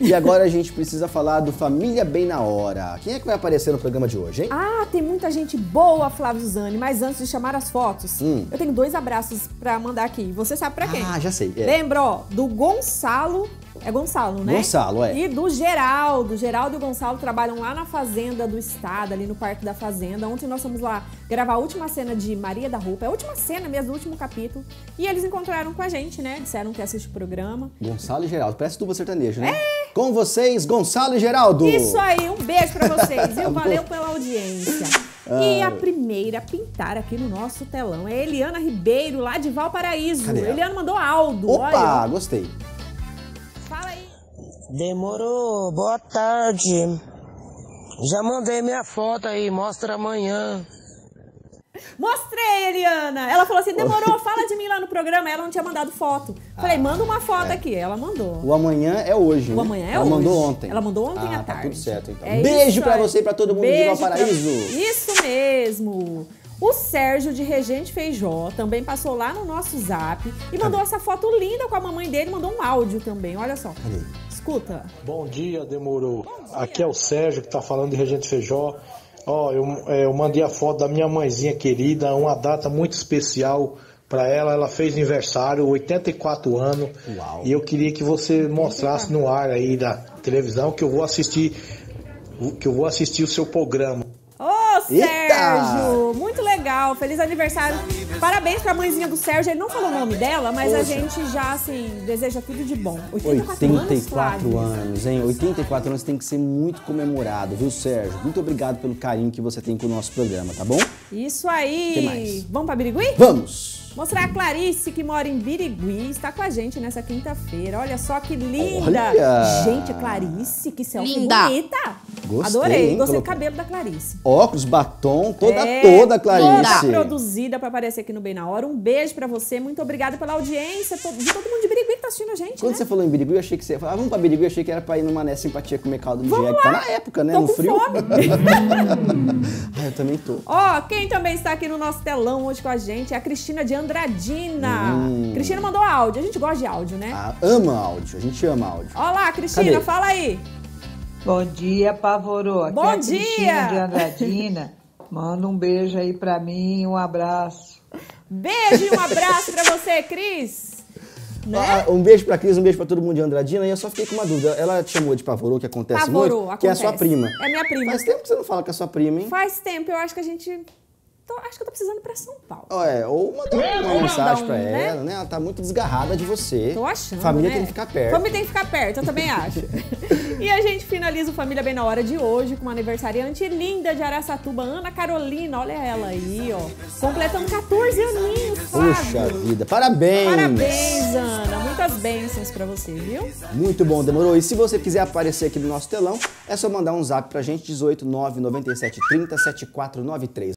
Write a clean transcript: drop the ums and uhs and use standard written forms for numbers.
E agora a gente precisa falar do Família Bem na Hora. Quem é que vai aparecer no programa de hoje, hein? Ah, tem muita gente boa, Flávio Zani, mas antes de chamar as fotos, eu tenho 2 abraços pra mandar aqui. Você sabe pra quem? Ah, já sei. Lembra, ó, do Gonçalo. É Gonçalo, né? Gonçalo, é. E do Geraldo. Geraldo e o Gonçalo trabalham lá na Fazenda do Estado, ali no Parque da Fazenda. Ontem nós fomos lá gravar a última cena de Maria da Roupa. É a última cena mesmo, o último capítulo. E eles encontraram com a gente, né? Disseram que assiste o programa. Gonçalo e Geraldo. Parece dupla sertaneja, né? Com vocês, Gonçalo e Geraldo. Isso aí, um beijo pra vocês, viu? Valeu pela audiência. E a primeira a pintar aqui no nosso telão é a Eliana Ribeiro, lá de Valparaíso. Cadê ela? Eliana mandou áudio. Opa, olha. gostei. Fala aí. Demorou, boa tarde. Já mandei minha foto aí, mostra amanhã. Mostrei, Eliana. Ela falou assim, demorou, fala de mim lá no programa. Ela não tinha mandado foto. Falei, manda uma foto aqui. Ela mandou. O amanhã é hoje, né? O amanhã é Ela hoje. mandou ontem. Ela mandou ontem à Tá tarde. tudo certo, então. É Beijo isso pra aí. você e pra todo mundo de Beijo Valparaíso. Isso mesmo. O Sérgio de Regente Feijó também passou lá no nosso zap e mandou essa foto linda com a mamãe dele, mandou um áudio também, olha só. Cadê? Escuta. Bom dia, Demorou. Aqui é o Sérgio que tá falando de Regente Feijó. Ó, eu mandei a foto da minha mãezinha querida, uma data muito especial para ela. Ela fez aniversário, 84 anos. Uau. E eu queria que você mostrasse no ar aí da televisão que eu vou assistir o seu programa. Ô, Sérgio! Eita! Muito legal, feliz aniversário. Parabéns pra mãezinha do Sérgio. Ele não falou o nome dela, mas a gente já, assim, deseja tudo de bom. 84 anos, hein? 84 anos tem que ser muito comemorado, viu, Sérgio? Muito obrigado pelo carinho que você tem com o nosso programa, tá bom? Isso aí. Que mais? Vamos pra Birigui? Vamos! Mostrar a Clarice, que mora em Birigui, está com a gente nessa quinta-feira. Olha só que linda! Olha! Gente, a Clarice, que selfie Linda. bonita! Gostei, Adorei, hein? gostei do Colocou cabelo da Clarice. Óculos, batom, toda Toda Clarice. produzida para aparecer aqui no Bem na Hora. Um beijo pra você, muito obrigada pela audiência de todo mundo de Birigui que tá assistindo a gente, Quando né? você falou em Birigui, eu achei que você ia falar, vamos pra Birigui, eu achei que era pra ir numa Mané Simpatia comer caldo de Vamos jegue. Tá na época, né? Tô no com frio. fome. Eu também tô. Ó, quem também está aqui no nosso telão hoje com a gente é a Cristina de Andradina. Cristina mandou áudio. A gente gosta de áudio, né? Ah, ama áudio, a gente ama áudio. Olá, Cristina, Cadê? fala aí. Bom dia, Pavorô. Aqui Bom é a Cristina dia. de Andradina. Manda um beijo aí pra mim, um abraço. Beijo e um abraço pra você, Cris. Né? Um beijo pra Cris, um beijo pra todo mundo de Andradina. E eu só fiquei com uma dúvida. Ela te chamou de Pavorô, que acontece Pavorô, muito, que é a sua acontece. prima. É minha prima. Faz tempo que você não fala com a sua prima, hein? Faz tempo, eu acho que a gente... Acho que eu tô precisando ir pra São Paulo. Ou mandar uma mensagem pra né? ela, né? Ela tá muito desgarrada de você. Tô achando, Família né? tem que ficar perto. Família tem que ficar perto, eu também acho. E a gente finaliza o Família Bem na Hora de hoje com uma aniversariante linda de Araçatuba, Ana Carolina. Olha ela aí, ó. Completando 14 aninhos, Flávio. Puxa vida, parabéns! Parabéns, Ana. Muitas bênçãos pra você, viu? Muito bom, demorou. E se você quiser aparecer aqui no nosso telão, é só mandar um zap pra gente, 18 997 30 7493.